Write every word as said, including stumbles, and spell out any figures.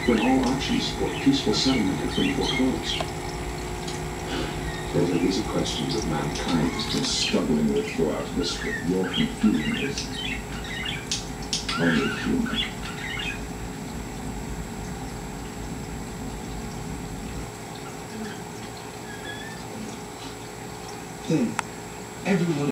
when all options for peaceful settlement have been foreclosed? Those are easy questions that mankind has been struggling with throughout history. Your confusion is only human. Then, everyone